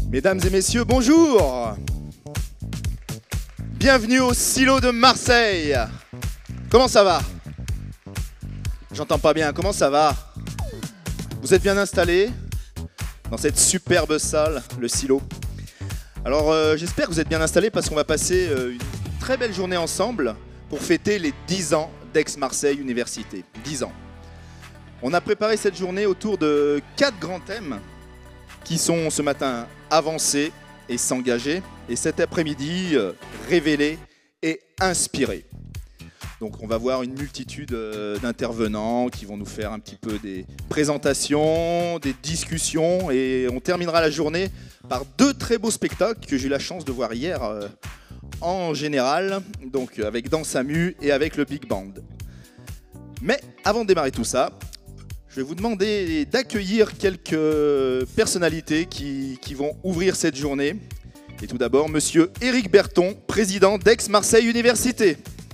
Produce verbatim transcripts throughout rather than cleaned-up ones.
Mesdames et messieurs, bonjour. Bienvenue au silo de Marseille. Comment ça va? J'entends pas bien, comment ça va? Vous êtes bien installés dans cette superbe salle, le silo? Alors euh, j'espère que vous êtes bien installés parce qu'on va passer euh, une très belle journée ensemble pour fêter les dix ans d'Aix-Marseille Université. dix ans. On a préparé cette journée autour de quatre grands thèmes qui sont ce matin avancer et s'engager, et cet après-midi euh, révéler et inspirer. Donc on va voir une multitude euh, d'intervenants qui vont nous faire un petit peu des présentations, des discussions, et on terminera la journée par deux très beaux spectacles que j'ai eu la chance de voir hier euh, en général, donc avec Dans Samu et avec le Big Band. Mais avant de démarrer tout ça, je vais vous demander d'accueillir quelques personnalités qui, qui vont ouvrir cette journée. Et tout d'abord, monsieur Éric Berton, président d'Aix-Marseille Université.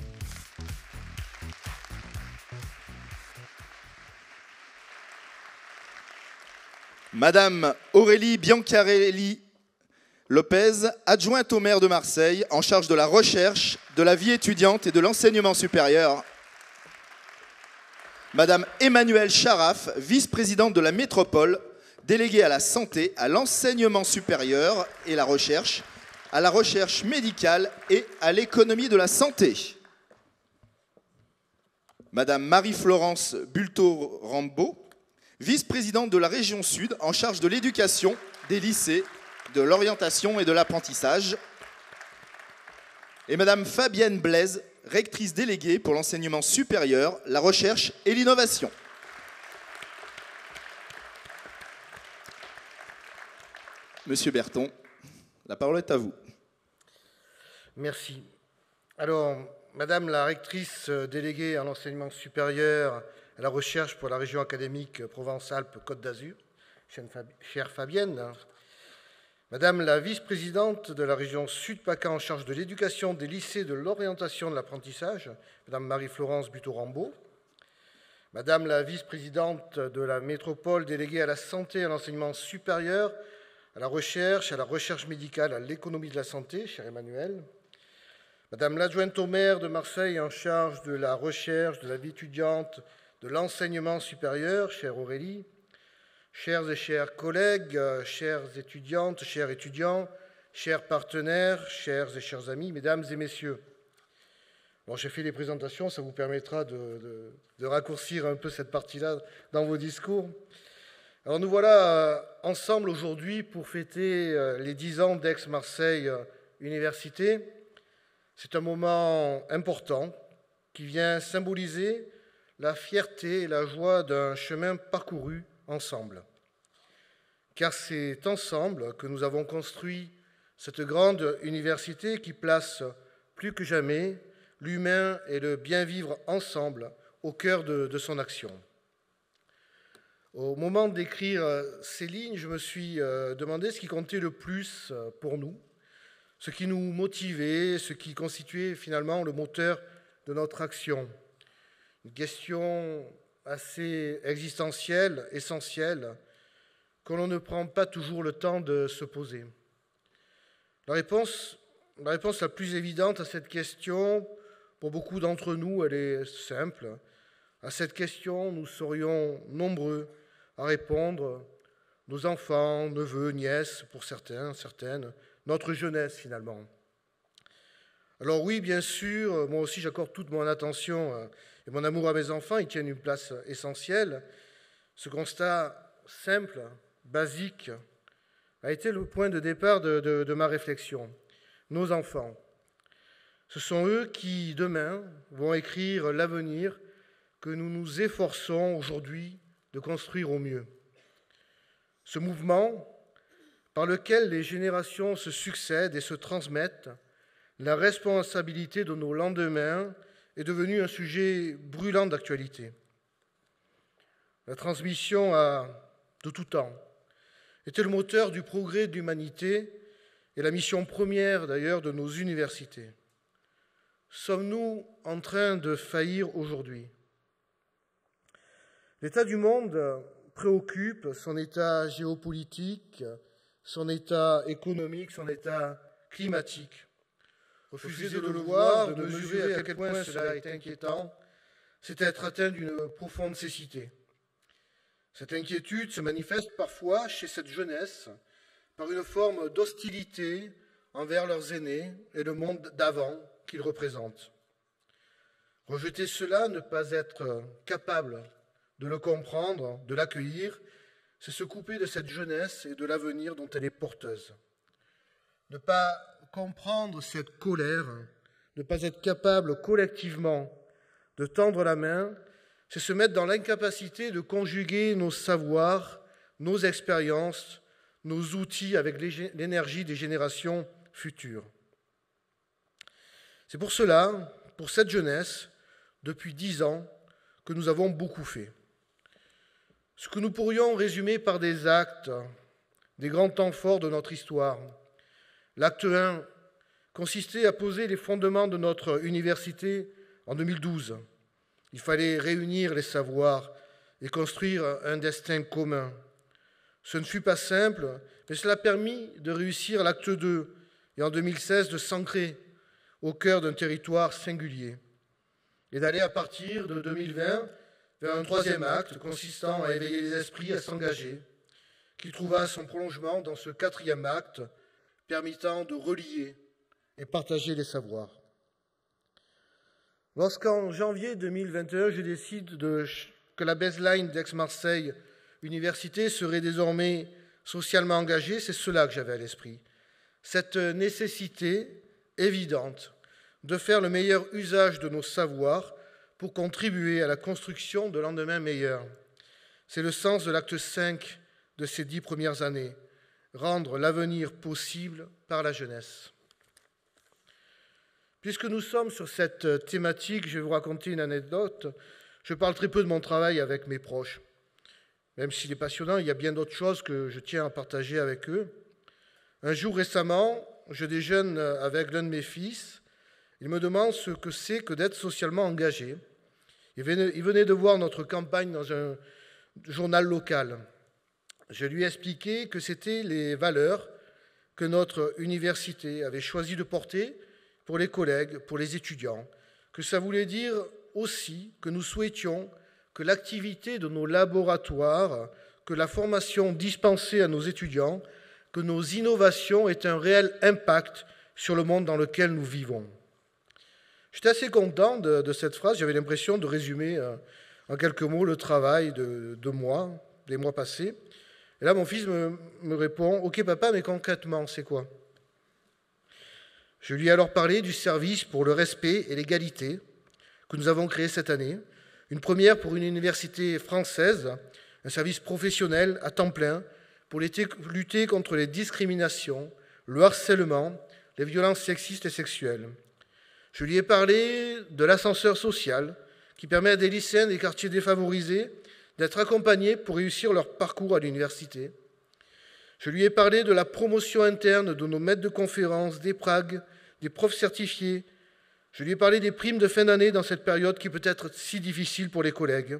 Madame Aurélie Biancarelli Lopez, adjointe au maire de Marseille, en charge de la recherche, de la vie étudiante et de l'enseignement supérieur. Madame Emmanuelle Charaf, vice-présidente de la métropole, déléguée à la santé, à l'enseignement supérieur et la recherche, à la recherche médicale et à l'économie de la santé. Madame Marie-Florence Bulto-Rambaud, vice-présidente de la région Sud, en charge de l'éducation, des lycées, de l'orientation et de l'apprentissage. Et Madame Fabienne Blaise, rectrice déléguée pour l'enseignement supérieur, la recherche et l'innovation. Monsieur Berton, la parole est à vous. Merci. Alors, Madame la rectrice déléguée à l'enseignement supérieur, à la recherche pour la région académique Provence-Alpes-Côte d'Azur, chère Fabienne, Madame la vice-présidente de la région Sud-PACA en charge de l'éducation, des lycées, de l'orientation, de l'apprentissage, Madame Marie-Florence Bulto-Rambaud, Madame la vice-présidente de la métropole déléguée à la santé et à l'enseignement supérieur, à la recherche, à la recherche médicale, à l'économie de la santé, chère Emmanuelle, Madame l'adjointe au maire de Marseille en charge de la recherche, de la vie étudiante, de l'enseignement supérieur, chère Aurélie, chers et chers collègues, chères étudiantes, chers étudiants, chers partenaires, chers et chers amis, mesdames et messieurs. Bon, j'ai fait les présentations, ça vous permettra de, de, de raccourcir un peu cette partie-là dans vos discours. Alors nous voilà ensemble aujourd'hui pour fêter les dix ans d'Aix-Marseille Université. C'est un moment important qui vient symboliser la fierté et la joie d'un chemin parcouru ensemble. Car c'est ensemble que nous avons construit cette grande université qui place plus que jamais l'humain et le bien vivre ensemble au cœur de, de son action. Au moment d'écrire ces lignes, je me suis demandé ce qui comptait le plus pour nous, ce qui nous motivait, ce qui constituait finalement le moteur de notre action. Une question assez existentielle, essentielle, que l'on ne prend pas toujours le temps de se poser. La réponse, la réponse la plus évidente à cette question, pour beaucoup d'entre nous, elle est simple. À cette question, nous serions nombreux à répondre, nos enfants, neveux, nièces, pour certains, certaines, notre jeunesse finalement. Alors oui, bien sûr, moi aussi j'accorde toute mon attention et mon amour à mes enfants, ils tiennent une place essentielle. Ce constat simple, basique, a été le point de départ de, de, de ma réflexion. Nos enfants, ce sont eux qui, demain, vont écrire l'avenir que nous nous efforçons aujourd'hui de construire au mieux. Ce mouvement, par lequel les générations se succèdent et se transmettent, la responsabilité de nos lendemains est devenu un sujet brûlant d'actualité. La transmission a, de tout temps, été le moteur du progrès de l'humanité et la mission première d'ailleurs de nos universités. Sommes-nous en train de faillir aujourd'hui? L'état du monde préoccupe, son état géopolitique, son état économique, son état climatique. Refuser de le voir, de mesurer à quel point cela est inquiétant, c'est être atteint d'une profonde cécité. Cette inquiétude se manifeste parfois chez cette jeunesse par une forme d'hostilité envers leurs aînés et le monde d'avant qu'ils représentent. Rejeter cela, ne pas être capable de le comprendre, de l'accueillir, c'est se couper de cette jeunesse et de l'avenir dont elle est porteuse. Ne pas comprendre cette colère, ne pas être capable collectivement de tendre la main, c'est se mettre dans l'incapacité de conjuguer nos savoirs, nos expériences, nos outils avec l'énergie des générations futures. C'est pour cela, pour cette jeunesse, depuis dix ans, que nous avons beaucoup fait. Ce que nous pourrions résumer par des actes, des grands temps forts de notre histoire. L'acte un consistait à poser les fondements de notre université en deux mille douze. Il fallait réunir les savoirs et construire un destin commun. Ce ne fut pas simple, mais cela a permis de réussir l'acte deux et en deux mille seize de s'ancrer au cœur d'un territoire singulier et d'aller à partir de deux mille vingt vers un troisième acte consistant à éveiller les esprits, à s'engager, qui trouva son prolongement dans ce quatrième acte permettant de relier et partager les savoirs. Lorsqu'en janvier deux mille vingt et un, je décide de, que la baseline d'Aix-Marseille Université serait désormais socialement engagée, c'est cela que j'avais à l'esprit. Cette nécessité évidente de faire le meilleur usage de nos savoirs pour contribuer à la construction de lendemains meilleurs. C'est le sens de l'acte cinq de ces dix premières années, rendre l'avenir possible par la jeunesse. Puisque nous sommes sur cette thématique, je vais vous raconter une anecdote. Je parle très peu de mon travail avec mes proches. Même s'il est passionnant, il y a bien d'autres choses que je tiens à partager avec eux. Un jour récemment, je déjeune avec l'un de mes fils. Il me demande ce que c'est que d'être socialement engagé. Il venait, il venait de voir notre campagne dans un journal local. Je lui ai expliqué que c'était les valeurs que notre université avait choisi de porter pour les collègues, pour les étudiants, que ça voulait dire aussi que nous souhaitions que l'activité de nos laboratoires, que la formation dispensée à nos étudiants, que nos innovations aient un réel impact sur le monde dans lequel nous vivons. J'étais assez content de, de cette phrase, j'avais l'impression de résumer euh, en quelques mots le travail de deux mois, des mois passés. Et là, mon fils me, me répond « Ok papa, mais concrètement, c'est quoi ?» Je lui ai alors parlé du service pour le respect et l'égalité que nous avons créé cette année, une première pour une université française, un service professionnel à temps plein pour lutter contre les discriminations, le harcèlement, les violences sexistes et sexuelles. Je lui ai parlé de l'ascenseur social qui permet à des lycéens des quartiers défavorisés d'être accompagnés pour réussir leur parcours à l'université. Je lui ai parlé de la promotion interne de nos maîtres de conférences, des pragues, des profs certifiés. Je lui ai parlé des primes de fin d'année dans cette période qui peut être si difficile pour les collègues.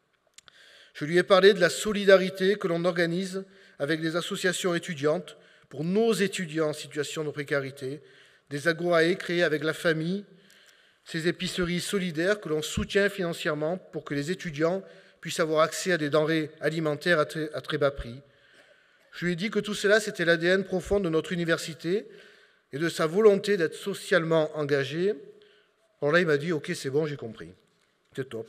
Je lui ai parlé de la solidarité que l'on organise avec les associations étudiantes pour nos étudiants en situation de précarité, des agorae créés avec la famille, ces épiceries solidaires que l'on soutient financièrement pour que les étudiants puissent avoir accès à des denrées alimentaires à très, à très bas prix. Je lui ai dit que tout cela, c'était l'A D N profond de notre université et de sa volonté d'être socialement engagée. Alors là, il m'a dit « Ok, c'est bon, j'ai compris. C'est top. »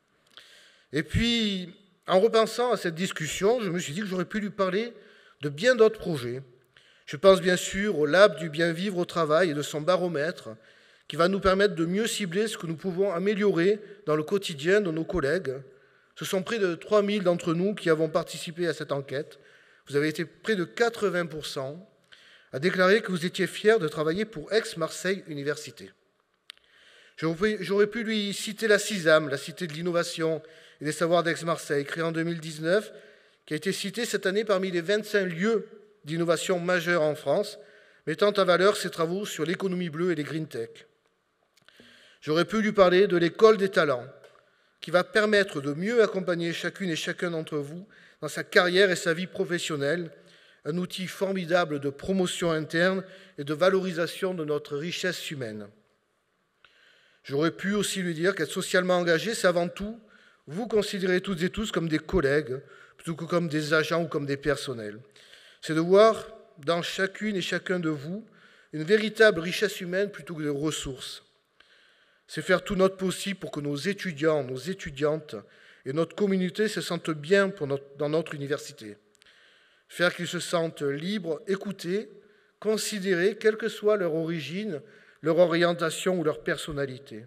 Et puis, en repensant à cette discussion, je me suis dit que j'aurais pu lui parler de bien d'autres projets. Je pense bien sûr au Lab du bien vivre au travail et de son baromètre qui va nous permettre de mieux cibler ce que nous pouvons améliorer dans le quotidien de nos collègues. Ce sont près de trois mille d'entre nous qui avons participé à cette enquête. Vous avez été près de quatre-vingts pour cent à déclarer que vous étiez fiers de travailler pour Aix-Marseille Université. J'aurais pu lui citer la CISAM, la Cité de l'innovation et des savoirs d'Aix-Marseille, créée en deux mille dix-neuf, qui a été citée cette année parmi les vingt-cinq lieux d'innovation majeurs en France, mettant en valeur ses travaux sur l'économie bleue et les green tech. J'aurais pu lui parler de l'école des talents, qui va permettre de mieux accompagner chacune et chacun d'entre vous dans sa carrière et sa vie professionnelle, un outil formidable de promotion interne et de valorisation de notre richesse humaine. J'aurais pu aussi lui dire qu'être socialement engagé, c'est avant tout vous considérer toutes et tous comme des collègues, plutôt que comme des agents ou comme des personnels. C'est de voir dans chacune et chacun de vous une véritable richesse humaine plutôt que des ressources. C'est faire tout notre possible pour que nos étudiants, nos étudiantes et notre communauté se sentent bien pour notre, dans notre université. Faire qu'ils se sentent libres, écoutés, considérés, quelle que soit leur origine, leur orientation ou leur personnalité.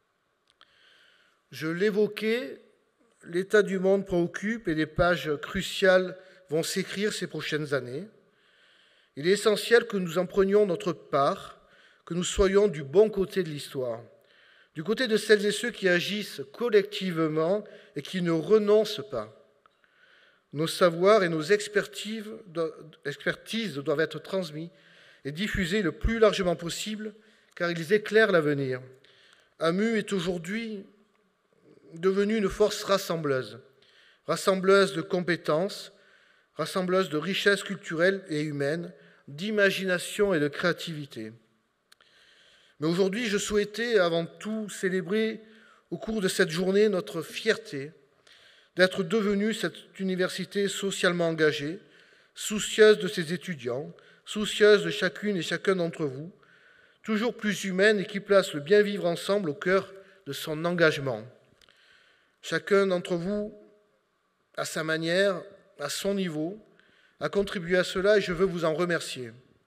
Je l'évoquais, l'état du monde préoccupe et des pages cruciales vont s'écrire ces prochaines années. Il est essentiel que nous en prenions notre part, que nous soyons du bon côté de l'histoire, du côté de celles et ceux qui agissent collectivement et qui ne renoncent pas. Nos savoirs et nos expertises doivent être transmis et diffusés le plus largement possible, car ils éclairent l'avenir. A M U est aujourd'hui devenue une force rassembleuse, rassembleuse de compétences, rassembleuse de richesses culturelles et humaines, d'imagination et de créativité. Mais aujourd'hui, je souhaitais avant tout célébrer au cours de cette journée notre fierté d'être devenue cette université socialement engagée, soucieuse de ses étudiants, soucieuse de chacune et chacun d'entre vous, toujours plus humaine et qui place le bien vivre ensemble au cœur de son engagement. Chacun d'entre vous, à sa manière, à son niveau, a contribué à cela et je veux vous en remercier.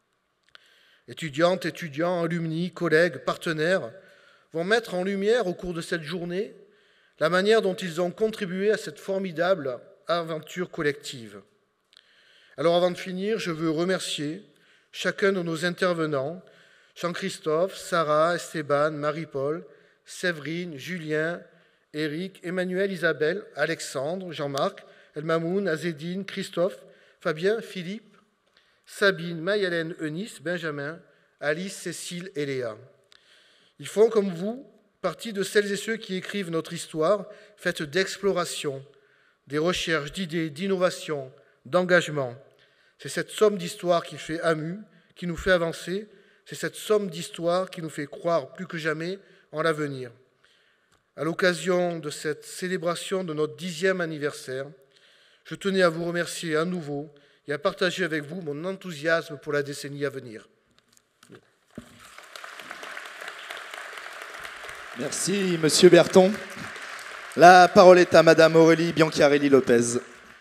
Étudiantes, étudiants, alumni, collègues, partenaires vont mettre en lumière au cours de cette journée la manière dont ils ont contribué à cette formidable aventure collective. Alors avant de finir, je veux remercier chacun de nos intervenants, Jean-Christophe, Sarah, Esteban, Marie-Paul, Séverine, Julien, Éric, Emmanuel, Isabelle, Alexandre, Jean-Marc, Elmamoun, Azedine, Christophe, Fabien, Philippe, Sabine, Maïlène, Eunice, Benjamin, Alice, Cécile et Léa. Ils font, comme vous, partie de celles et ceux qui écrivent notre histoire, faite d'exploration, des recherches, d'idées, d'innovation, d'engagement. C'est cette somme d'histoire qui fait A M U, qui nous fait avancer. C'est cette somme d'histoire qui nous fait croire plus que jamais en l'avenir. À l'occasion de cette célébration de notre dixième anniversaire, je tenais à vous remercier à nouveau et à partager avec vous mon enthousiasme pour la décennie à venir. Merci, Monsieur Berton. La parole est à Madame Aurélie Biancarelli-Lopez.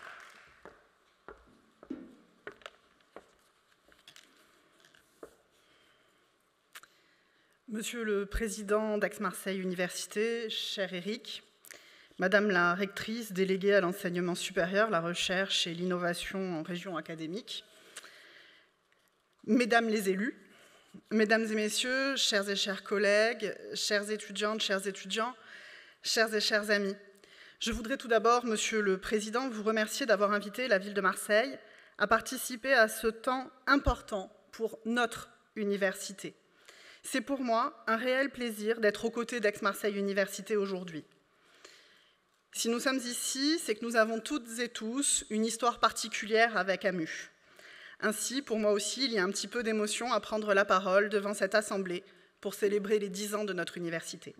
Monsieur le Président d'Aix-Marseille Université, cher Éric, Madame la rectrice déléguée à l'enseignement supérieur, la recherche et l'innovation en région académique, Mesdames les élus, Mesdames et Messieurs, chers et chers collègues, chères étudiantes, chers étudiants, chers et chers amis, je voudrais tout d'abord, Monsieur le Président, vous remercier d'avoir invité la ville de Marseille à participer à ce temps important pour notre université. C'est pour moi un réel plaisir d'être aux côtés d'Aix-Marseille Université aujourd'hui. Si nous sommes ici, c'est que nous avons toutes et tous une histoire particulière avec A M U. Ainsi, pour moi aussi, il y a un petit peu d'émotion à prendre la parole devant cette assemblée pour célébrer les dix ans de notre université.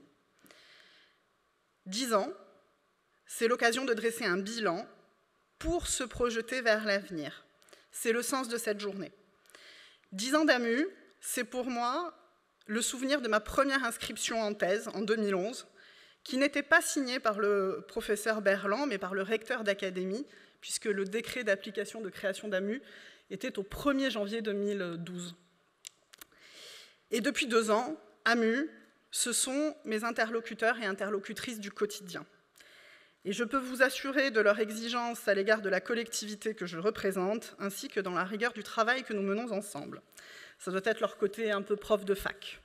Dix ans, c'est l'occasion de dresser un bilan pour se projeter vers l'avenir. C'est le sens de cette journée. Dix ans d'A M U, c'est pour moi le souvenir de ma première inscription en thèse en deux mille onze, qui n'était pas signée par le professeur Berland, mais par le recteur d'académie, puisque le décret d'application de création d'A M U était au premier janvier deux mille douze. Et depuis deux ans, A M U, ce sont mes interlocuteurs et interlocutrices du quotidien. Et je peux vous assurer de leur exigence à l'égard de la collectivité que je représente, ainsi que dans la rigueur du travail que nous menons ensemble. Ça doit être leur côté un peu prof de fac.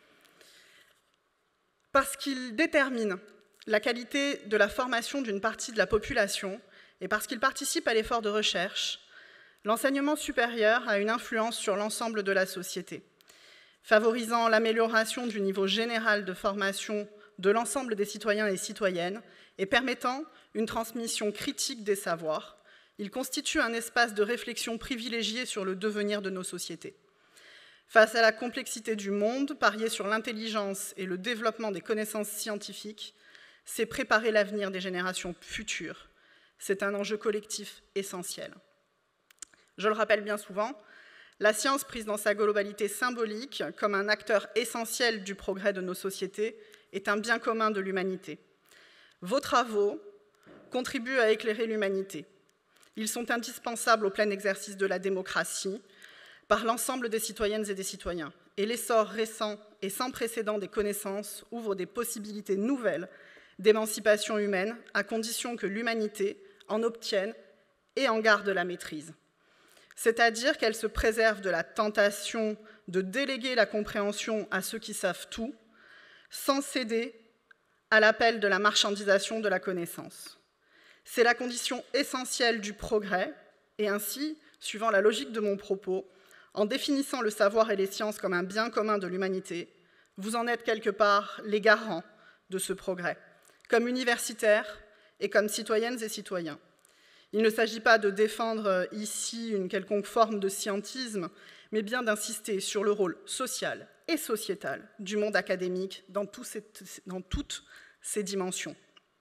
Parce qu'ils déterminent la qualité de la formation d'une partie de la population et parce qu'ils participent à l'effort de recherche, l'enseignement supérieur a une influence sur l'ensemble de la société, favorisant l'amélioration du niveau général de formation de l'ensemble des citoyens et citoyennes et permettant une transmission critique des savoirs, Il constitue un espace de réflexion privilégié sur le devenir de nos sociétés. Face à la complexité du monde, parier sur l'intelligence et le développement des connaissances scientifiques, c'est préparer l'avenir des générations futures. C'est un enjeu collectif essentiel. Je le rappelle bien souvent, la science prise dans sa globalité symbolique comme un acteur essentiel du progrès de nos sociétés est un bien commun de l'humanité. Vos travaux contribuent à éclairer l'humanité. Ils sont indispensables au plein exercice de la démocratie par l'ensemble des citoyennes et des citoyens. Et l'essor récent et sans précédent des connaissances ouvre des possibilités nouvelles d'émancipation humaine, à condition que l'humanité en obtienne et en garde la maîtrise. C'est-à-dire qu'elle se préserve de la tentation de déléguer la compréhension à ceux qui savent tout, sans céder à l'appel de la marchandisation de la connaissance. C'est la condition essentielle du progrès, et ainsi, suivant la logique de mon propos, en définissant le savoir et les sciences comme un bien commun de l'humanité, vous en êtes quelque part les garants de ce progrès, comme universitaires et comme citoyennes et citoyens. Il ne s'agit pas de défendre ici une quelconque forme de scientisme, mais bien d'insister sur le rôle social et sociétal du monde académique dans, tout ces, dans toutes ses dimensions.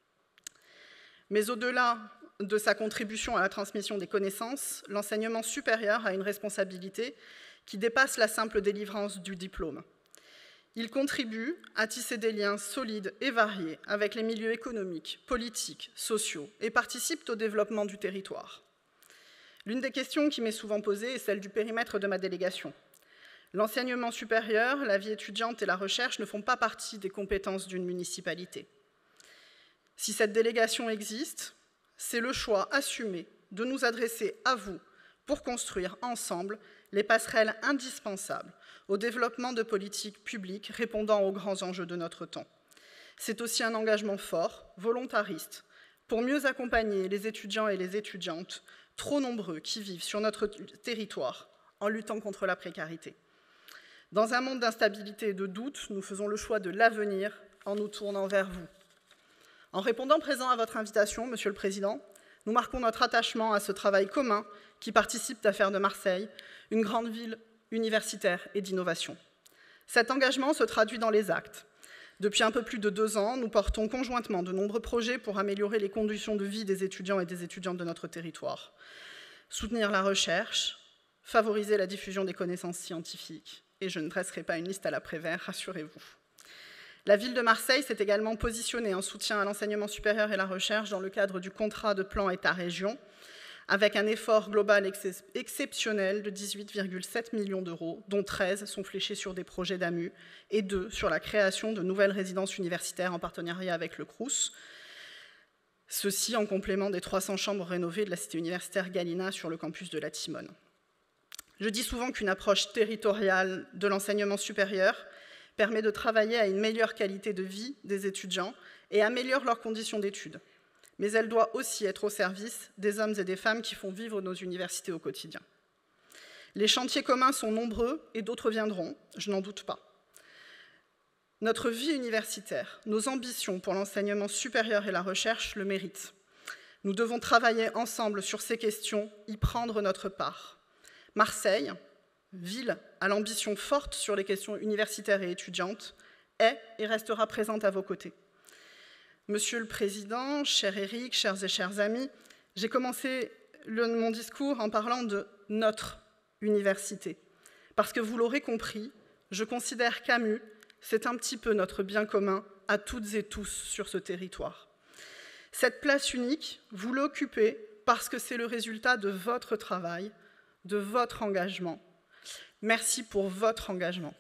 Mais au-delà de sa contribution à la transmission des connaissances, l'enseignement supérieur a une responsabilité qui dépasse la simple délivrance du diplôme. Il contribue à tisser des liens solides et variés avec les milieux économiques, politiques, sociaux et participe au développement du territoire. L'une des questions qui m'est souvent posée est celle du périmètre de ma délégation. L'enseignement supérieur, la vie étudiante et la recherche ne font pas partie des compétences d'une municipalité. Si cette délégation existe, c'est le choix assumé de nous adresser à vous pour construire ensemble les passerelles indispensables au développement de politiques publiques répondant aux grands enjeux de notre temps. C'est aussi un engagement fort, volontariste, pour mieux accompagner les étudiants et les étudiantes, trop nombreux qui vivent sur notre territoire en luttant contre la précarité. Dans un monde d'instabilité et de doute, nous faisons le choix de l'avenir en nous tournant vers vous. En répondant présent à votre invitation, Monsieur le Président, nous marquons notre attachement à ce travail commun qui participe à faire de Marseille une grande ville universitaire et d'innovation. Cet engagement se traduit dans les actes. Depuis un peu plus de deux ans, nous portons conjointement de nombreux projets pour améliorer les conditions de vie des étudiants et des étudiantes de notre territoire. Soutenir la recherche, favoriser la diffusion des connaissances scientifiques, et je ne dresserai pas une liste à la Prévert, rassurez-vous. La ville de Marseille s'est également positionnée en soutien à l'enseignement supérieur et la recherche dans le cadre du contrat de plan État-région, avec un effort global ex exceptionnel de dix-huit virgule sept millions d'euros, dont treize sont fléchés sur des projets d'A M U et deux sur la création de nouvelles résidences universitaires en partenariat avec le Crous, ceci en complément des trois cents chambres rénovées de la cité universitaire Galina sur le campus de la Timone. Je dis souvent qu'une approche territoriale de l'enseignement supérieur permet de travailler à une meilleure qualité de vie des étudiants et améliore leurs conditions d'études. Mais elle doit aussi être au service des hommes et des femmes qui font vivre nos universités au quotidien. Les chantiers communs sont nombreux et d'autres viendront, je n'en doute pas. Notre vie universitaire, nos ambitions pour l'enseignement supérieur et la recherche le méritent. Nous devons travailler ensemble sur ces questions, y prendre notre part. Marseille, ville à l'ambition forte sur les questions universitaires et étudiantes, est et restera présente à vos côtés. Monsieur le Président, cher Éric, chers et chers amis, j'ai commencé le, mon discours en parlant de notre université. Parce que vous l'aurez compris, je considère qu'A M U, c'est un petit peu notre bien commun à toutes et tous sur ce territoire. Cette place unique, vous l'occupez parce que c'est le résultat de votre travail, de votre engagement. Merci pour votre engagement.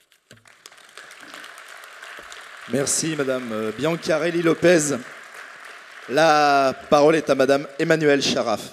Merci Madame Biancarelli Lopez. La parole est à Madame Emmanuelle Charaf.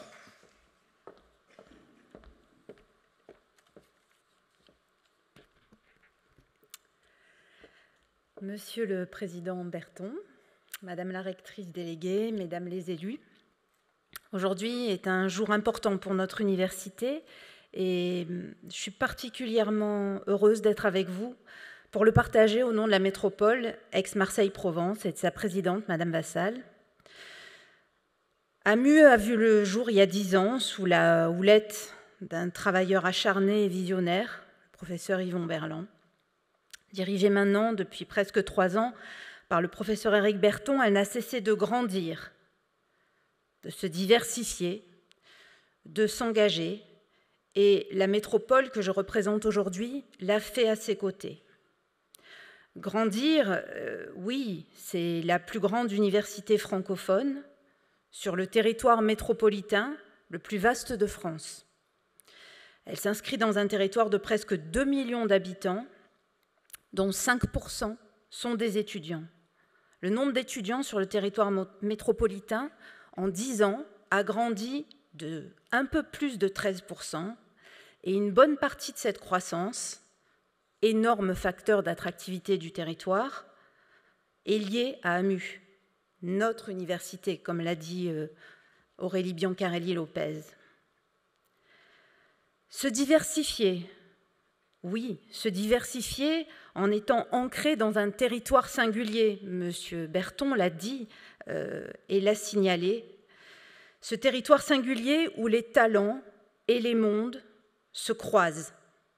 Monsieur le Président Berton, Madame la rectrice déléguée, Mesdames les élus, aujourd'hui est un jour important pour notre université et je suis particulièrement heureuse d'être avec vous pour le partager au nom de la métropole Aix-Marseille-Provence et de sa présidente, Madame Vassal. AMU a vu le jour il y a dix ans sous la houlette d'un travailleur acharné et visionnaire, le professeur Yvon Berland. Dirigée maintenant depuis presque trois ans par le professeur Éric Berton, elle n'a cessé de grandir, de se diversifier, de s'engager, et la métropole que je représente aujourd'hui l'a fait à ses côtés. Grandir, euh, oui, c'est la plus grande université francophone sur le territoire métropolitain le plus vaste de France. Elle s'inscrit dans un territoire de presque deux millions d'habitants, dont cinq pour cent sont des étudiants. Le nombre d'étudiants sur le territoire métropolitain, en dix ans, a grandi de un peu plus de treize pour cent, et une bonne partie de cette croissance, énorme facteur d'attractivité du territoire, est liée à AMU, notre université, comme l'a dit Aurélie Biancarelli-Lopez. Se diversifier, oui, se diversifier en étant ancré dans un territoire singulier, Monsieur Berton l'a dit euh, et l'a signalé, ce territoire singulier où les talents et les mondes se croisent.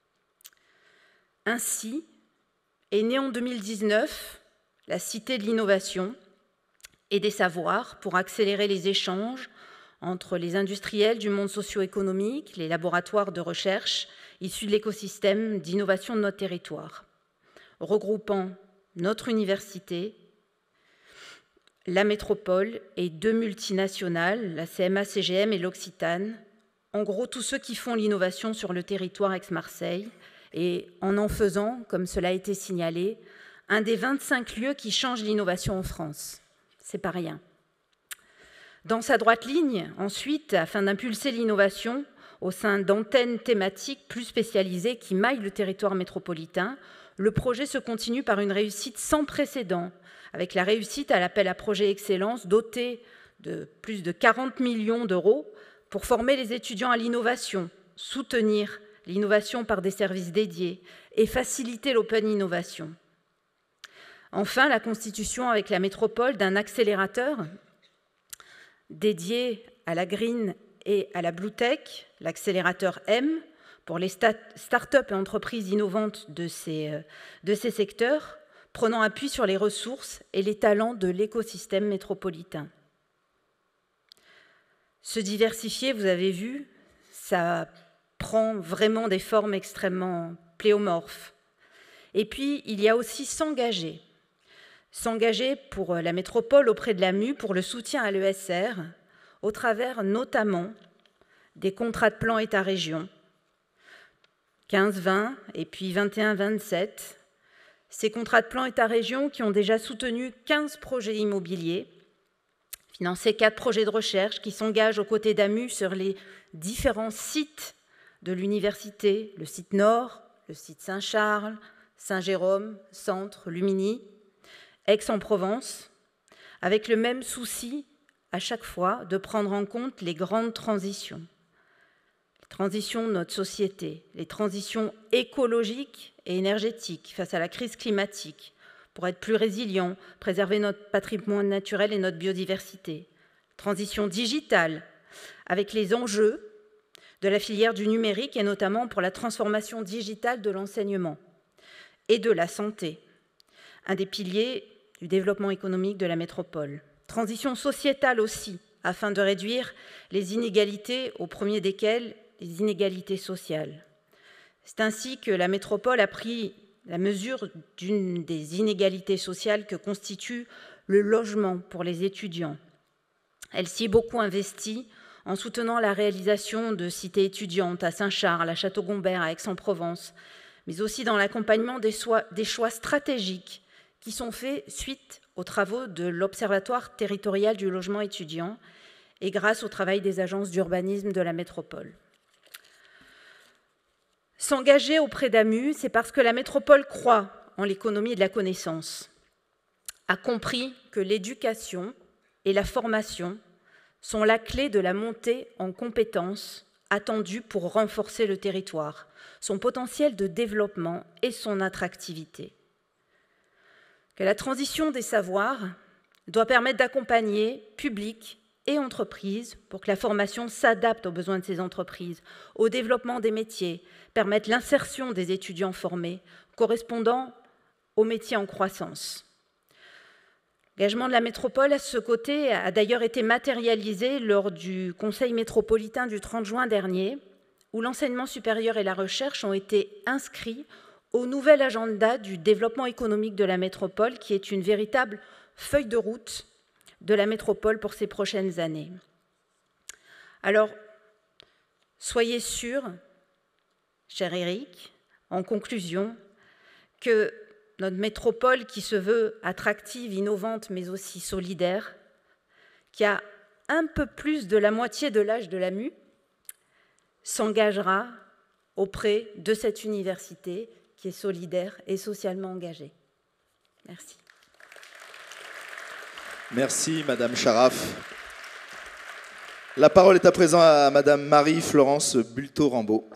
Ainsi est née en deux mille dix-neuf la Cité de l'innovation et des savoirs pour accélérer les échanges entre les industriels du monde socio-économique, les laboratoires de recherche issus de l'écosystème d'innovation de notre territoire, regroupant notre université, la métropole et deux multinationales, la C M A C G M et l'Occitane, en gros tous ceux qui font l'innovation sur le territoire Aix-Marseille, et en en faisant, comme cela a été signalé, un des vingt-cinq lieux qui changent l'innovation en France. C'est pas rien. Dans sa droite ligne, ensuite, afin d'impulser l'innovation au sein d'antennes thématiques plus spécialisées qui maillent le territoire métropolitain, le projet se continue par une réussite sans précédent, avec la réussite à l'appel à projet Excellence doté de plus de quarante millions d'euros pour former les étudiants à l'innovation, soutenir l'innovation par des services dédiés et faciliter l'open innovation. Enfin, la constitution avec la métropole d'un accélérateur dédié à la green et à la blue tech, l'accélérateur M, pour les start-up et entreprises innovantes de ces, de ces secteurs, prenant appui sur les ressources et les talents de l'écosystème métropolitain. Se diversifier, vous avez vu, ça prend vraiment des formes extrêmement pléomorphes. Et puis, il y a aussi s'engager. S'engager pour la métropole auprès de l'AMU pour le soutien à l'E S R, au travers notamment des contrats de plan État-région, quinze vingt et puis vingt et un vingt-sept. Ces contrats de plan État-région qui ont déjà soutenu quinze projets immobiliers, financé quatre projets de recherche qui s'engagent aux côtés d'AMU sur les différents sites de l'université, le site Nord, le site Saint-Charles, Saint-Jérôme, Centre, Lumini, Aix-en-Provence, avec le même souci à chaque fois de prendre en compte les grandes transitions. Les transitions de notre société, les transitions écologiques et énergétiques face à la crise climatique, pour être plus résilients, préserver notre patrimoine naturel et notre biodiversité. Transition digitale, avec les enjeux de la filière du numérique et notamment pour la transformation digitale de l'enseignement et de la santé, un des piliers du développement économique de la métropole. Transition sociétale aussi, afin de réduire les inégalités, au premier desquelles les inégalités sociales. C'est ainsi que la métropole a pris la mesure d'une des inégalités sociales que constitue le logement pour les étudiants. Elle s'y est beaucoup investie en soutenant la réalisation de cités étudiantes à Saint-Charles, à Château-Gombert, à Aix-en-Provence, mais aussi dans l'accompagnement des, des choix stratégiques qui sont faits suite aux travaux de l'Observatoire territorial du logement étudiant et grâce au travail des agences d'urbanisme de la métropole. S'engager auprès d'AMU, c'est parce que la métropole croit en l'économie de la connaissance, a compris que l'éducation et la formation sont la clé de la montée en compétences attendue pour renforcer le territoire, son potentiel de développement et son attractivité. Que la transition des savoirs doit permettre d'accompagner public et entreprises pour que la formation s'adapte aux besoins de ces entreprises, au développement des métiers, permette l'insertion des étudiants formés correspondant aux métiers en croissance. L'engagement de la métropole à ce côté a d'ailleurs été matérialisé lors du Conseil métropolitain du trente juin dernier, où l'enseignement supérieur et la recherche ont été inscrits au nouvel agenda du développement économique de la métropole, qui est une véritable feuille de route de la métropole pour ces prochaines années. Alors, soyez sûr, cher Éric, en conclusion, que notre métropole qui se veut attractive, innovante, mais aussi solidaire, qui a un peu plus de la moitié de l'âge de l'A M U, s'engagera auprès de cette université qui est solidaire et socialement engagée. Merci. Merci, Madame Charaf. La parole est à présent à Madame Marie-Florence Bulto-Rambaud.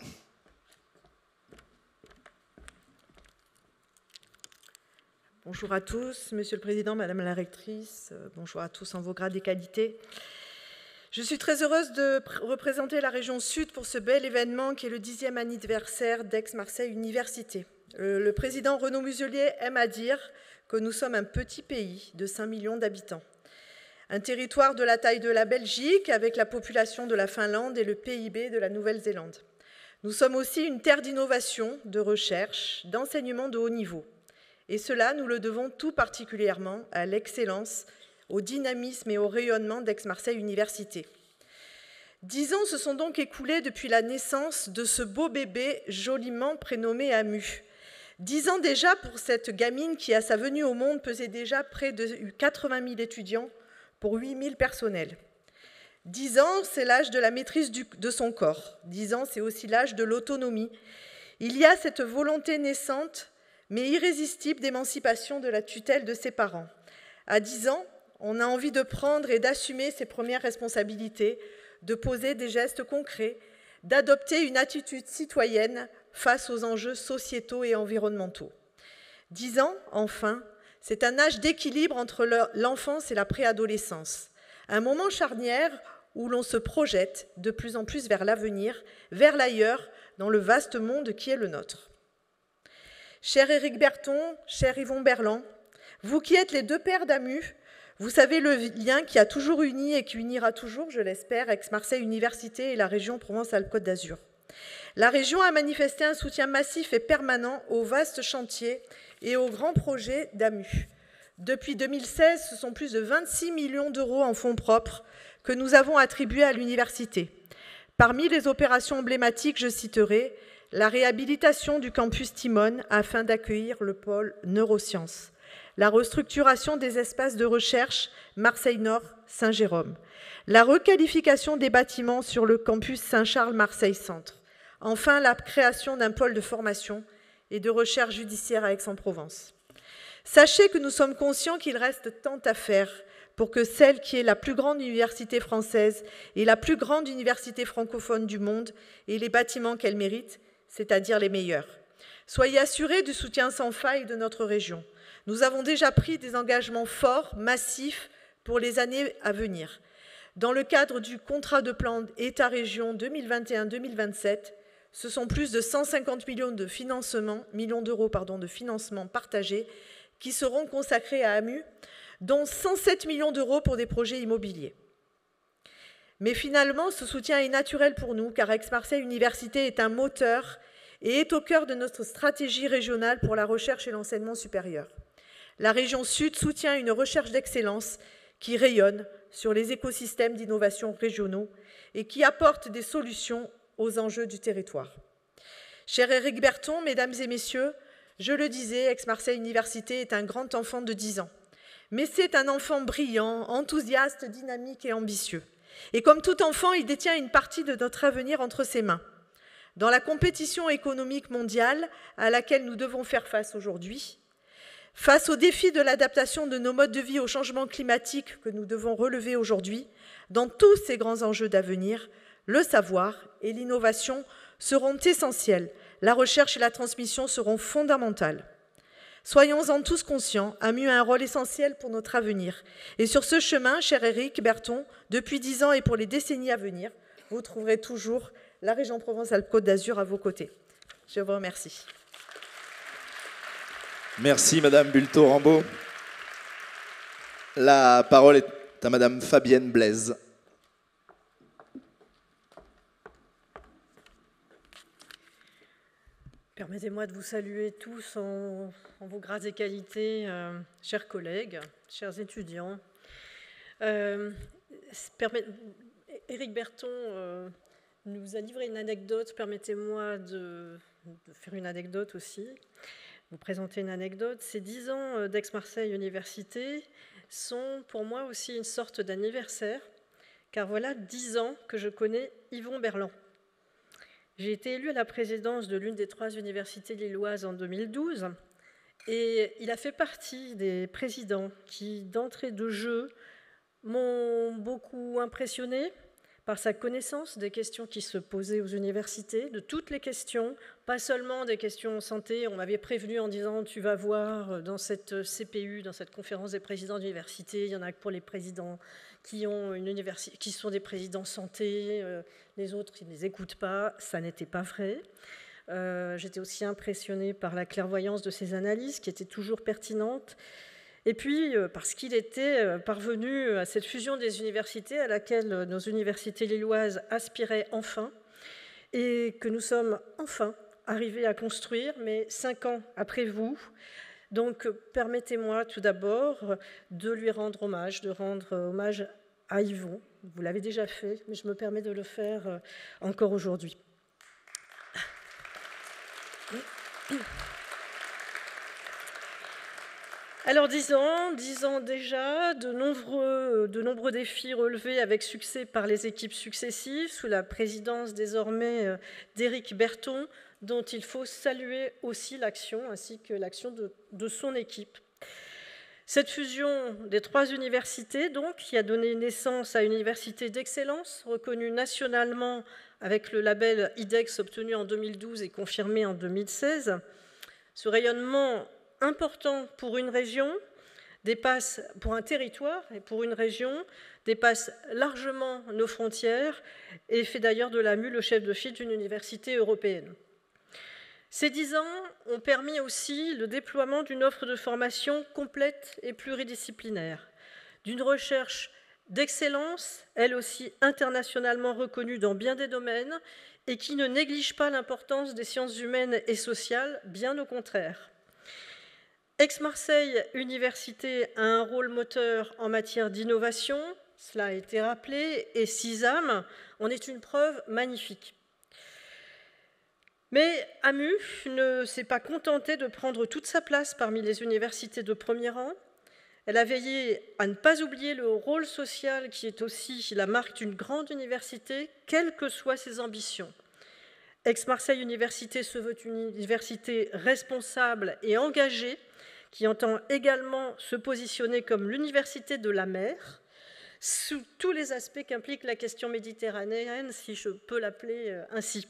Bonjour à tous, Monsieur le Président, Madame la Rectrice, bonjour à tous en vos grades et qualités. Je suis très heureuse de représenter la région Sud pour ce bel événement qui est le dixième anniversaire d'Aix-Marseille Université. Le président Renaud Muselier aime à dire que nous sommes un petit pays de cinq millions d'habitants. Un territoire de la taille de la Belgique avec la population de la Finlande et le P I B de la Nouvelle-Zélande. Nous sommes aussi une terre d'innovation, de recherche, d'enseignement de haut niveau. Et cela, nous le devons tout particulièrement à l'excellence, au dynamisme et au rayonnement d'Aix-Marseille Université. Dix ans se sont donc écoulés depuis la naissance de ce beau bébé joliment prénommé Amu. Dix ans déjà pour cette gamine qui, à sa venue au monde, pesait déjà près de quatre-vingt mille étudiants pour huit mille personnels. Dix ans, c'est l'âge de la maîtrise du, de son corps. Dix ans, c'est aussi l'âge de l'autonomie. Il y a cette volonté naissante mais irrésistible d'émancipation de la tutelle de ses parents. À dix ans, on a envie de prendre et d'assumer ses premières responsabilités, de poser des gestes concrets, d'adopter une attitude citoyenne face aux enjeux sociétaux et environnementaux. Dix ans, enfin, c'est un âge d'équilibre entre l'enfance et la préadolescence, un moment charnière où l'on se projette de plus en plus vers l'avenir, vers l'ailleurs, dans le vaste monde qui est le nôtre. Cher Éric Berton, cher Yvon Berland, vous qui êtes les deux pères d'Amu, vous savez le lien qui a toujours uni et qui unira toujours, je l'espère, Aix-Marseille Université et la région Provence-Alpes-Côte d'Azur. La région a manifesté un soutien massif et permanent aux vastes chantiers et aux grands projets d'Amu. Depuis deux mille seize, ce sont plus de vingt-six millions d'euros en fonds propres que nous avons attribués à l'université. Parmi les opérations emblématiques, je citerai la réhabilitation du campus Timone afin d'accueillir le pôle neurosciences, la restructuration des espaces de recherche Marseille-Nord-Saint-Jérôme, la requalification des bâtiments sur le campus Saint-Charles-Marseille-Centre, enfin la création d'un pôle de formation et de recherche judiciaire à Aix-en-Provence. Sachez que nous sommes conscients qu'il reste tant à faire pour que celle qui est la plus grande université française et la plus grande université francophone du monde ait les bâtiments qu'elle mérite, c'est-à-dire les meilleurs. Soyez assurés du soutien sans faille de notre région. Nous avons déjà pris des engagements forts, massifs, pour les années à venir. Dans le cadre du contrat de plan État-région deux mille vingt et un deux mille vingt-sept, ce sont plus de cent cinquante millions de financement, millions d'euros pardon, de financement partagés qui seront consacrés à Amu, dont cent sept millions d'euros pour des projets immobiliers. Mais finalement, ce soutien est naturel pour nous, car Aix-Marseille Université est un moteur et est au cœur de notre stratégie régionale pour la recherche et l'enseignement supérieur. La région Sud soutient une recherche d'excellence qui rayonne sur les écosystèmes d'innovation régionaux et qui apporte des solutions aux enjeux du territoire. Cher Éric Berton, mesdames et messieurs, je le disais, Aix-Marseille Université est un grand enfant de dix ans. Mais c'est un enfant brillant, enthousiaste, dynamique et ambitieux. Et comme tout enfant, il détient une partie de notre avenir entre ses mains. Dans la compétition économique mondiale à laquelle nous devons faire face aujourd'hui, face aux défis de l'adaptation de nos modes de vie au changement climatique que nous devons relever aujourd'hui, dans tous ces grands enjeux d'avenir, le savoir et l'innovation seront essentiels. La recherche et la transmission seront fondamentales. Soyons-en tous conscients, A M U a un rôle essentiel pour notre avenir. Et sur ce chemin, cher Éric Berton, depuis dix ans et pour les décennies à venir, vous trouverez toujours la région Provence-Alpes-Côte d'Azur à vos côtés. Je vous remercie. Merci Madame Bulto-Rambaud. La parole est à Madame Fabienne Blaise. Permettez-moi de vous saluer tous en, en vos grades et qualités, euh, chers collègues, chers étudiants. Euh, permet... Éric Berton euh, nous a livré une anecdote. Permettez-moi de, de faire une anecdote aussi, vous présenter une anecdote. Ces dix ans d'Aix-Marseille Université sont pour moi aussi une sorte d'anniversaire, car voilà dix ans que je connais Yvon Berland. J'ai été élue à la présidence de l'une des trois universités lilloises en deux mille douze et il a fait partie des présidents qui, d'entrée de jeu, m'ont beaucoup impressionné par sa connaissance des questions qui se posaient aux universités, de toutes les questions, pas seulement des questions santé. On m'avait prévenu en disant « tu vas voir dans cette C P U, dans cette conférence des présidents d'université, il y en a que pour les présidents qui, ont une université, qui sont des présidents santé, euh, les autres ils ne les écoutent pas ». Ça n'était pas vrai. Euh, J'étais aussi impressionnée par la clairvoyance de ses analyses qui étaient toujours pertinentes. Et puis, parce qu'il était parvenu à cette fusion des universités à laquelle nos universités lilloises aspiraient enfin et que nous sommes enfin arrivés à construire, mais cinq ans après vous. Donc, permettez-moi tout d'abord de lui rendre hommage, de rendre hommage à Yvon. Vous l'avez déjà fait, mais je me permets de le faire encore aujourd'hui. Alors, dix ans, dix ans déjà, de nombreux, de nombreux défis relevés avec succès par les équipes successives, sous la présidence désormais d'Éric Berton, dont il faut saluer aussi l'action, ainsi que l'action de, de son équipe. Cette fusion des trois universités, donc, qui a donné naissance à une université d'excellence, reconnue nationalement avec le label I D E X obtenu en deux mille douze et confirmé en deux mille seize, ce rayonnement important pour une région, dépasse, pour un territoire et pour une région, dépasse largement nos frontières et fait d'ailleurs de l'A M U le chef de file d'une université européenne. Ces dix ans ont permis aussi le déploiement d'une offre de formation complète et pluridisciplinaire, d'une recherche d'excellence, elle aussi internationalement reconnue dans bien des domaines et qui ne néglige pas l'importance des sciences humaines et sociales, bien au contraire. Aix-Marseille Université a un rôle moteur en matière d'innovation, cela a été rappelé, et CISAM en est une preuve magnifique. Mais A M U ne s'est pas contentée de prendre toute sa place parmi les universités de premier rang. Elle a veillé à ne pas oublier le rôle social qui est aussi la marque d'une grande université, quelles que soient ses ambitions. Aix-Marseille Université se veut une université responsable et engagée, qui entend également se positionner comme l'université de la mer, sous tous les aspects qu'implique la question méditerranéenne, si je peux l'appeler ainsi.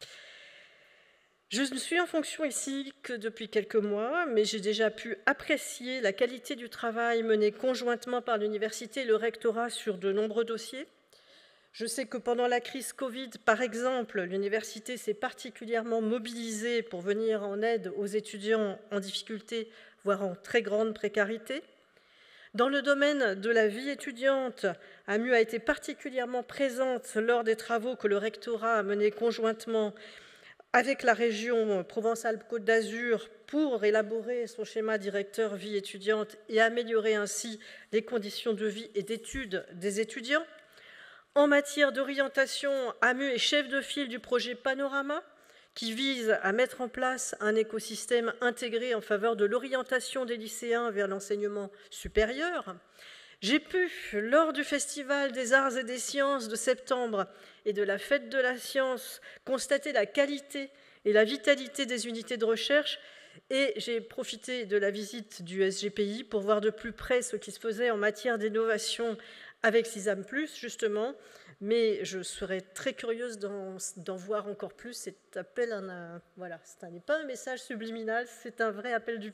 Je ne suis en fonction ici que depuis quelques mois, mais j'ai déjà pu apprécier la qualité du travail mené conjointement par l'université et le rectorat sur de nombreux dossiers. Je sais que pendant la crise Covid, par exemple, l'université s'est particulièrement mobilisée pour venir en aide aux étudiants en difficulté, voire en très grande précarité. Dans le domaine de la vie étudiante, A M U a été particulièrement présente lors des travaux que le rectorat a menés conjointement avec la région Provence-Alpes-Côte d'Azur pour élaborer son schéma directeur vie étudiante et améliorer ainsi les conditions de vie et d'études des étudiants. En matière d'orientation, A M U est chef de file du projet Panorama, qui vise à mettre en place un écosystème intégré en faveur de l'orientation des lycéens vers l'enseignement supérieur. J'ai pu, lors du Festival des Arts et des Sciences de septembre et de la Fête de la Science, constater la qualité et la vitalité des unités de recherche et j'ai profité de la visite du S G P I pour voir de plus près ce qui se faisait en matière d'innovation avec CISAM plus, justement, mais je serais très curieuse d'en voir encore plus. Cet appel, un, voilà, ce n'est pas un message subliminal, c'est un vrai appel du pied.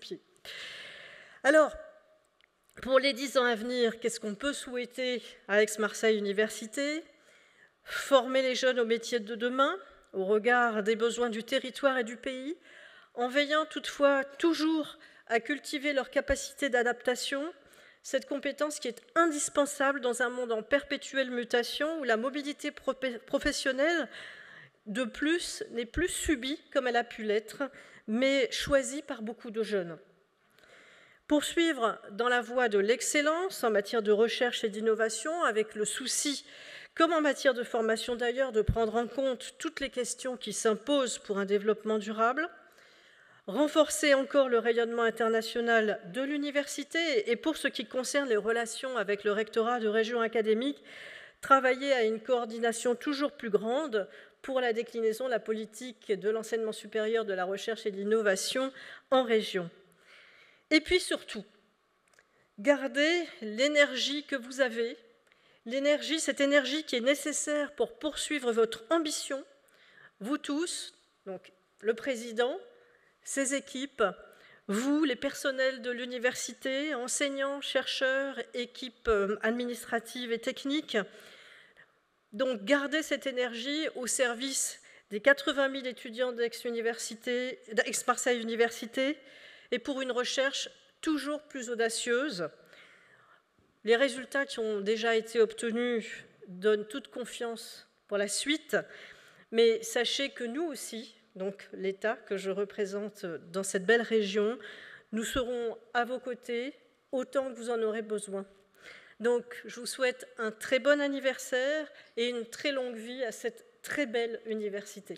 Alors, pour les dix ans à venir, qu'est-ce qu'on peut souhaiter à Aix-Marseille Université? Former les jeunes aux métiers de demain, au regard des besoins du territoire et du pays, en veillant toutefois toujours à cultiver leur capacité d'adaptation, cette compétence qui est indispensable dans un monde en perpétuelle mutation où la mobilité professionnelle, de plus, n'est plus subie comme elle a pu l'être, mais choisie par beaucoup de jeunes. Poursuivre dans la voie de l'excellence en matière de recherche et d'innovation, avec le souci, comme en matière de formation d'ailleurs, de prendre en compte toutes les questions qui s'imposent pour un développement durable, renforcer encore le rayonnement international de l'université et pour ce qui concerne les relations avec le rectorat de région académique, travailler à une coordination toujours plus grande pour la déclinaison de la politique de l'enseignement supérieur, de la recherche et de l'innovation en région. Et puis surtout, gardez l'énergie que vous avez, l'énergie, cette énergie qui est nécessaire pour poursuivre votre ambition, vous tous, donc le président, ses équipes, vous, les personnels de l'université, enseignants, chercheurs, équipes administratives et techniques. Donc, gardez cette énergie au service des quatre-vingt mille étudiants d'Aix-Université, d'Aix-Marseille Université et pour une recherche toujours plus audacieuse. Les résultats qui ont déjà été obtenus donnent toute confiance pour la suite, mais sachez que nous aussi, donc l'État que je représente dans cette belle région, nous serons à vos côtés autant que vous en aurez besoin. Donc, je vous souhaite un très bon anniversaire et une très longue vie à cette très belle université.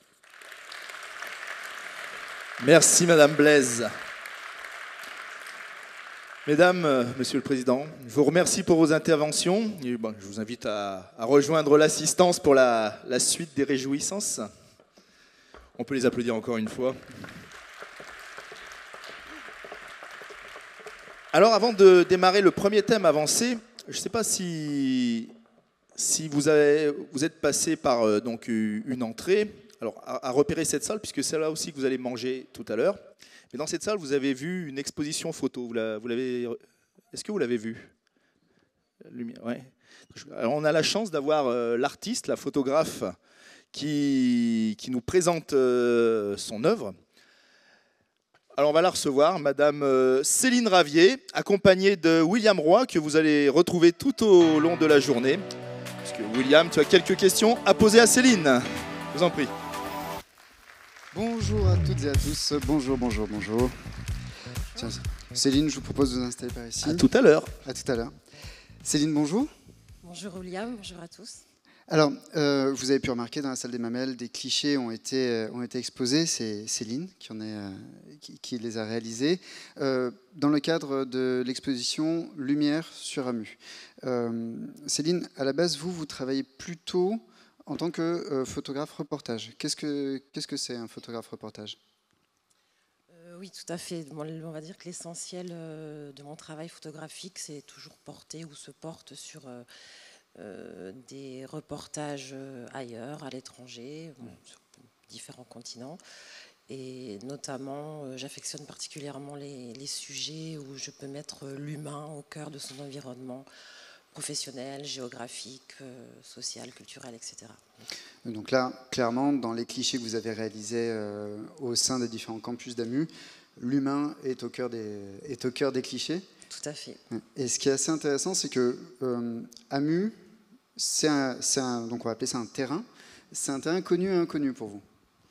Merci, Madame Blaise. Mesdames, euh, Monsieur le Président, je vous remercie pour vos interventions. Et bon, je vous invite à, à rejoindre l'assistance pour la, la suite des réjouissances. On peut les applaudir encore une fois. Alors, avant de démarrer le premier thème avancé, je ne sais pas si, si vous, avez, vous êtes passé par euh, donc, une entrée, alors, à, à repérer cette salle, puisque c'est là aussi que vous allez manger tout à l'heure. Mais dans cette salle, vous avez vu une exposition photo. Vous l'avez, est-ce que vous l'avez vue? Lumière, ouais. Alors, on a la chance d'avoir euh, l'artiste, la photographe, Qui, qui nous présente euh, son œuvre. Alors on va la recevoir, Madame euh, Céline Ravier, accompagnée de William Roy, que vous allez retrouver tout au long de la journée. Parce que William, tu as quelques questions à poser à Céline. Je vous en prie. Bonjour à toutes et à tous. Bonjour, bonjour, bonjour. Tiens, Céline, je vous propose de vous installer par ici. À tout à l'heure. À tout à l'heure. Céline, bonjour. Bonjour William, bonjour à tous. Alors, euh, vous avez pu remarquer dans la salle des Mamelles, des clichés ont été, euh, ont été exposés. C'est Céline qui, en est, euh, qui, qui les a réalisés euh, dans le cadre de l'exposition Lumière sur Amu. Euh, Céline, à la base, vous, vous travaillez plutôt en tant que euh, photographe reportage. Qu'est-ce que qu'est-ce que c'est un photographe reportage? euh, Oui, tout à fait. On va dire que l'essentiel euh, de mon travail photographique, c'est toujours porté ou se porte sur... Euh, Euh, des reportages euh, ailleurs, à l'étranger, bon, sur différents continents. Et notamment, euh, j'affectionne particulièrement les, les sujets où je peux mettre l'humain au cœur de son environnement professionnel, géographique, euh, social, culturel, et cetera. Donc là, clairement, dans les clichés que vous avez réalisés euh, au sein des différents campus d'Amu, l'humain est au cœur des, est au cœur des clichés. Tout à fait. Et ce qui est assez intéressant, c'est que euh, Amu, c'est un, un, donc on va appeler ça un terrain. C'est un terrain connu et inconnu pour vous.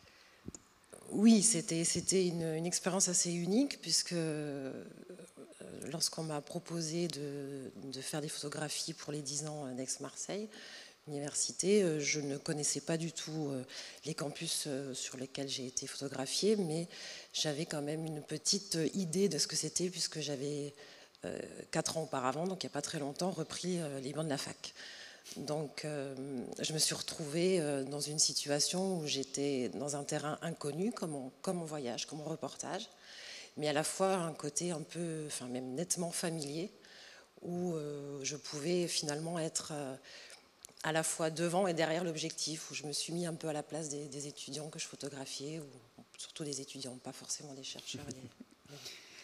Oui, c'était c'était une, une expérience assez unique puisque euh, lorsqu'on m'a proposé de, de faire des photographies pour les dix ans d'Aix-Marseille Université, je ne connaissais pas du tout les campus sur lesquels j'ai été photographiée, mais j'avais quand même une petite idée de ce que c'était puisque j'avais euh, quatre ans auparavant, donc il n'y a pas très longtemps, repris euh, les bancs de la fac. Donc euh, je me suis retrouvée euh, dans une situation où j'étais dans un terrain inconnu, comme en, comme en voyage, comme en reportage, mais à la fois un côté un peu, enfin même nettement familier, où euh, je pouvais finalement être euh, à la fois devant et derrière l'objectif, où je me suis mis un peu à la place des, des étudiants que je photographiais, ou surtout des étudiants, pas forcément des chercheurs.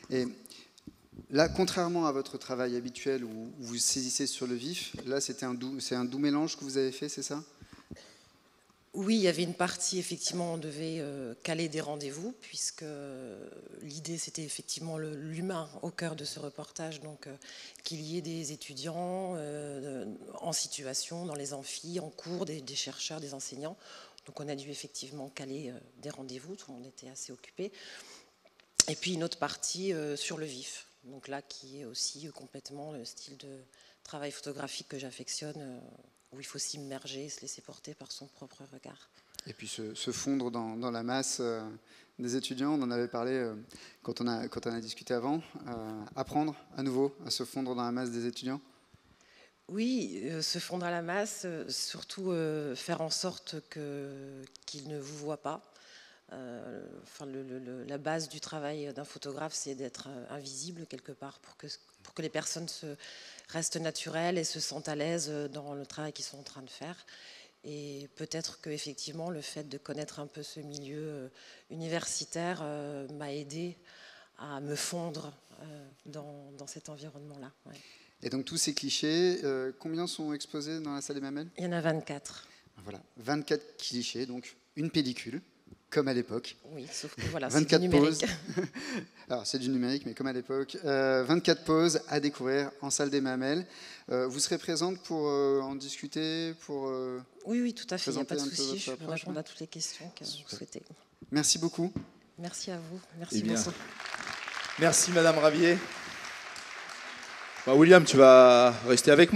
Et là, contrairement à votre travail habituel où vous saisissez sur le vif, là, c'était un doux, c'est un doux mélange que vous avez fait, c'est ça ? Oui, il y avait une partie, effectivement, on devait euh, caler des rendez-vous, puisque l'idée, c'était effectivement le- l'humain au cœur de ce reportage, donc euh, qu'il y ait des étudiants euh, en situation, dans les amphis, en cours, des, des chercheurs, des enseignants. Donc on a dû effectivement caler euh, des rendez-vous, tout le monde était assez occupé. Et puis une autre partie euh, sur le vif, donc là, qui est aussi euh, complètement le style de travail photographique que j'affectionne, euh, où il faut s'immerger, se laisser porter par son propre regard. Et puis se, se fondre dans, dans la masse euh, des étudiants, on en avait parlé euh, quand, on a, quand on a discuté avant, euh, apprendre à nouveau à se fondre dans la masse des étudiants. Oui, euh, se fondre à la masse, euh, surtout euh, faire en sorte que, qu'ils ne vous voient pas. Euh, enfin, le, le- le- la base du travail d'un photographe, c'est d'être euh, invisible quelque part pour que, pour que les personnes se, restent naturelles et se sentent à l'aise dans le travail qu'ils sont en train de faire. Et peut-être qu'effectivement, le fait de connaître un peu ce milieu euh, universitaire euh, m'a aidé à me fondre euh, dans, dans cet environnement-là. Ouais. Et donc tous ces clichés, euh, combien sont exposés dans la salle des Mamelles ? Il y en a vingt-quatre. Voilà, vingt-quatre clichés, donc une pellicule, comme à l'époque. Oui, sauf que voilà, c'est du vingt-quatre numérique. poses. Alors c'est du numérique, mais comme à l'époque. Euh, vingt-quatre poses à découvrir en salle des Mamelles. Euh, vous serez présente pour euh, en discuter, pour... euh, Oui, oui, tout à fait, il n'y a pas de présenter un peu souci. Je votre peux approche, répondre ouais. à toutes les questions que vous souhaitez. Merci beaucoup. Merci à vous. Merci Eh bien, beaucoup. Merci Madame Ravier. Bah, William, tu vas rester avec moi ?